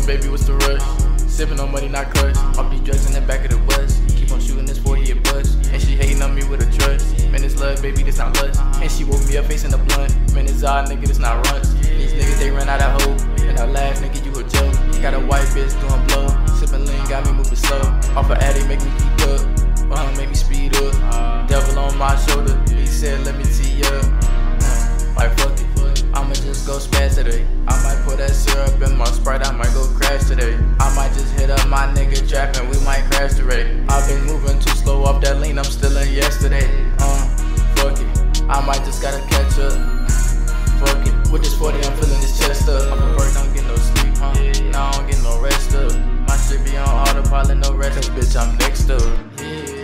baby, what's the rush? Sipping on money, not crush. Off these drugs in the back of the bus. Keep on shooting this 40 a bus. And she hating on me with a trust. Man, it's love, baby, this not lust. And she woke me up facing the blunt. Man, it's odd, nigga, this not runs. These niggas, they run out of hope. And I laugh, nigga, you a joke. Got a white bitch doing blow. Sipping lean, got me moving slow. Off of addy, make me keep up. Make me speed up. Devil on my shoulder. He said, let me tee up. Like, fuck it. I'ma just go spaz today. I might put that syrup in my Sprite, I might go crash today. I might just hit up my nigga trap and we might crash today. I've been moving too slow off that lean, I'm still in yesterday. Fuck it, I might just gotta catch up. Fuck it, with this 40 I'm feeling this chest up. I'm a bird, don't get no sleep, Now I don't get no rest up. My shit be on autopilot, no rest, bitch, I'm next up.